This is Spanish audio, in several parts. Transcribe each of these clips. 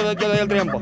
yo doy el tiempo.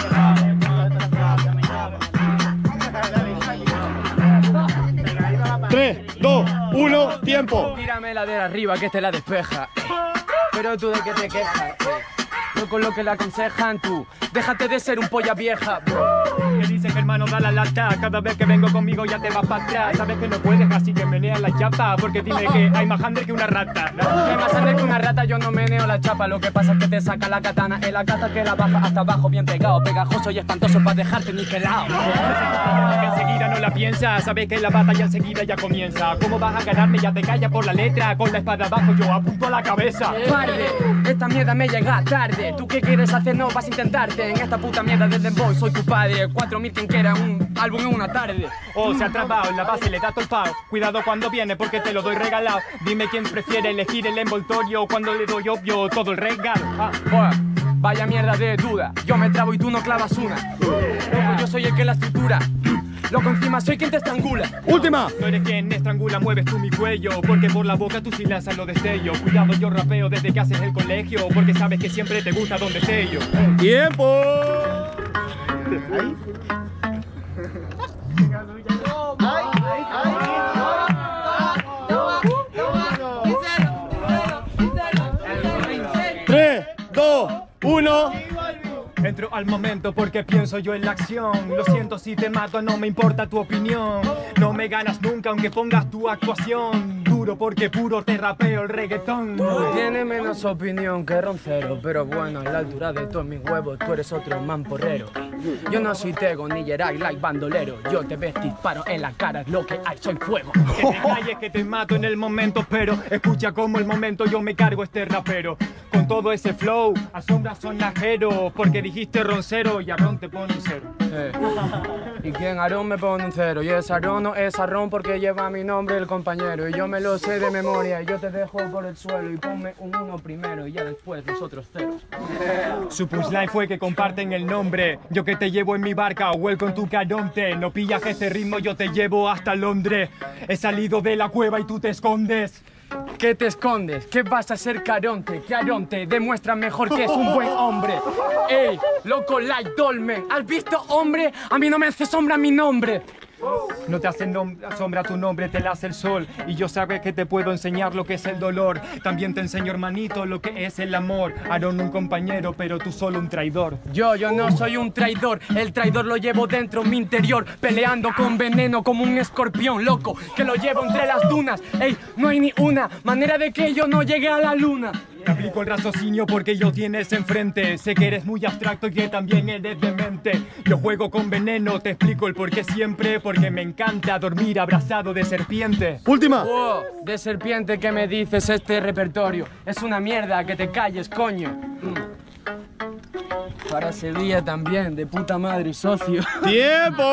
3, 2, 1, tiempo. Tírame la de arriba que te la despeja. Pero tú de qué te quejas. No con lo que le aconsejan tú. Déjate de ser un polla vieja. Que dice que hermano da la lata. Cada vez que vengo conmigo ya te vas para atrás. Sabes que no puedes, así que menea la chapa. Porque dime que hay más under que una rata. Hay más under que una rata, yo no meneo la chapa. Lo que pasa es que te saca la katana en la cata que la baja hasta abajo bien pegado. Pegajoso y espantoso para dejarte niquelado. Que enseguida no la piensas. Sabes que la batalla enseguida ya comienza. ¿Cómo vas a ganarme? Ya te callas por la letra. Con la espada abajo yo apunto a la cabeza. Parde, esta mierda me llega tarde. ¿Tú qué quieres hacer? No vas a intentarte. En esta puta mierda del dembow soy tu padre. 4000 quien quiera un álbum en una tarde. O se ha trabado en la base y le da tolpao. Cuidado cuando viene porque te lo doy regalado. Dime quién prefiere elegir el envoltorio cuando le doy obvio todo el regalo. Vaya mierda de duda. Yo me trabo y tú no clavas una. Loco, yo soy el que la estructura. Loco, encima soy quien te estrangula. Última. No eres quien estrangula, mueves tú mi cuello. Porque por la boca tú sí lanzas los destellos. Cuidado, yo rapeo desde que haces el colegio. Porque sabes que siempre te gusta donde esté yo. ¡Tiempo! ¡3, 2, 1! Entro al momento porque pienso yo en la acción. Lo siento si te mato, no me importa tu opinión. No me ganas nunca aunque pongas tu actuación. Duro porque puro te rapeo el reggaetón. Tiene menos opinión que Roncero, pero bueno, a la altura de todos mis huevos tú eres otro mamporrero. Yo no soy Tego ni Geray like bandolero. Yo te ves, disparo en la cara, es lo que hay, soy fuego. Que te calles que te mato en el momento, pero escucha como el momento yo me cargo este rapero. Con todo ese flow, asombra sonajero. Porque dijiste roncero y Aarón te pone un 0. ¿Y quién? Aarón me pone un 0. Y es Aarón, no es Aarón porque lleva mi nombre el compañero. Y yo me lo sé de memoria y yo te dejo por el suelo. Y ponme un 1 primero y ya después los otros 0. Su punchline fue que comparten el nombre. Yo que te llevo en mi barca, welcome tu Caronte. No pillas este ritmo, yo te llevo hasta Londres. He salido de la cueva y tú te escondes. ¿Qué te escondes? ¿Qué vas a ser Caronte? Caronte demuestra mejor que es un buen hombre. Ey, loco like Dolmen. ¿Has visto, hombre? A mí no me hace sombra mi nombre. No te hace sombra tu nombre, te la hace el sol. Y yo sabes que te puedo enseñar lo que es el dolor. También te enseño, hermanito, lo que es el amor. Aarón un compañero, pero tú solo un traidor. Yo no soy un traidor. El traidor lo llevo dentro mi interior. Peleando con veneno como un escorpión, loco, que lo llevo entre las dunas. Ey, no hay ni una manera de que yo no llegue a la luna. Te aplico el raciocinio porque yo tienes enfrente. Sé que eres muy abstracto y que también eres demente. Yo juego con veneno, te explico el por qué siempre. Porque me encanta dormir abrazado de serpiente. Última. De serpiente, ¿qué me dices este repertorio? Es una mierda, que te calles, coño. Para Sevilla también, de puta madre, socio. ¡Tiempo!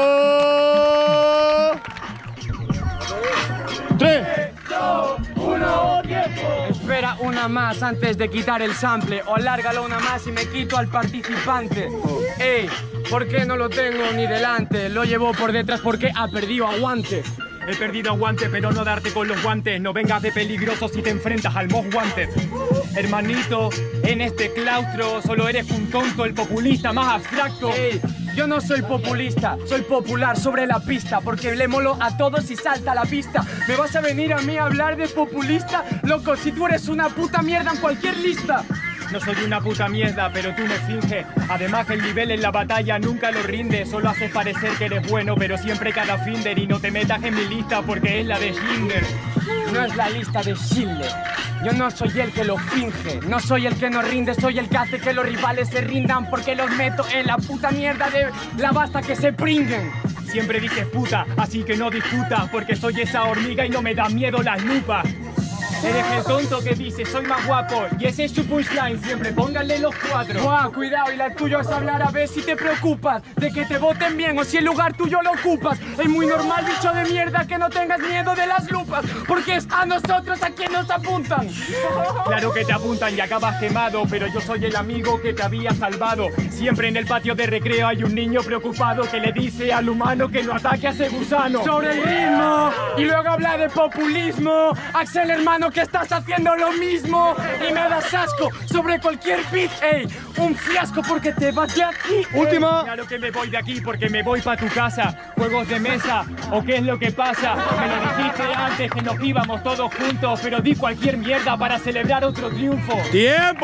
3, 2, 1, tiempo. Espera una más antes de quitar el sample. O alárgalo una más y me quito al participante. Ey, ¿por qué no lo tengo ni delante? Lo llevo por detrás porque ha perdido aguante. He perdido aguante, pero no darte con los guantes. No vengas de peligroso si te enfrentas al Most Wanted. Hermanito, en este claustro solo eres un tonto, el populista más abstracto. Ey, yo no soy populista, soy popular sobre la pista. Porque le molo a todos y salta a la pista. ¿Me vas a venir a mí a hablar de populista? Loco, si tú eres una puta mierda en cualquier lista. No soy una puta mierda, pero tú me finges. Además que el nivel en la batalla nunca lo rinde. Solo haces parecer que eres bueno, pero siempre cada finder. Y no te metas en mi lista porque es la de Schindler. No es la lista de Schindler. Yo no soy el que lo finge. No soy el que no rinde, soy el que hace que los rivales se rindan. Porque los meto en la puta mierda de la basta que se pringuen. Siempre dices puta, así que no discutas. Porque soy esa hormiga y no me da miedo las lupas. Eres el tonto que dice soy más guapo y ese es su punchline, siempre pónganle los 4. Guau, cuidado, y la tuya es hablar a ver si te preocupas de que te voten bien o si el lugar tuyo lo ocupas. Es muy normal, bicho de mierda, que no tengas miedo de las lupas, porque es a nosotros a quien nos apuntan. Claro que te apuntan y acabas quemado, pero yo soy el amigo que te había salvado. Siempre en el patio de recreo hay un niño preocupado que le dice al humano que no ataque a ese gusano. Sobre el ritmo, y luego habla de populismo. Axel, hermano, Creo que estás haciendo lo mismo y me das asco sobre cualquier beat, ey. Un fiasco porque te vas de aquí. Última. Claro que me voy de aquí porque me voy pa' tu casa. Juegos de mesa, ¿o qué es lo que pasa? Me lo dijiste antes que nos íbamos todos juntos, pero di cualquier mierda para celebrar otro triunfo. ¡Tiempo!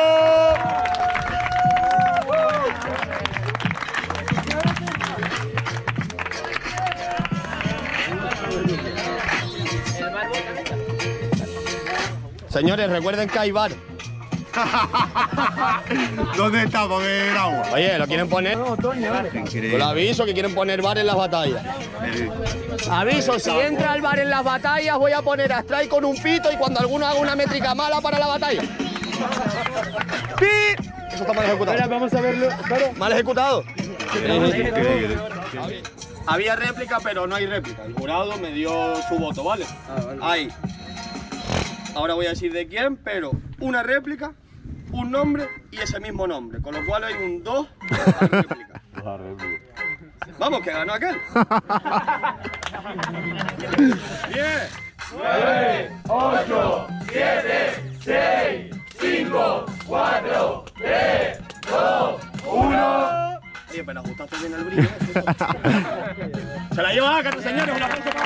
Señores, recuerden que hay bar. ¿Dónde está? Porque el agua. Oye, ¿lo quieren poner? Yo lo aviso que quieren poner bar en las batallas. Aviso, si entra el bar en las batallas, voy a poner a Strike con un pito y cuando alguno haga una métrica mala para la batalla. ¡Pi! Eso está mal ejecutado. Ahora vamos a verlo. Claro. ¿Mal ejecutado? Había réplica, pero no hay réplica. El jurado me dio su voto, ¿vale? Ahí. Ahora voy a decir de quién, pero una réplica, un nombre y ese mismo nombre. Con lo cual hay un 2 a réplica. Vamos, que ganó aquel. 10, 9, 8, 7, 6, 5, 4, 3, 2, 1. Oye, pero ajustaste bien el brillo. Se la lleva Ácaro, señores. Un aplauso para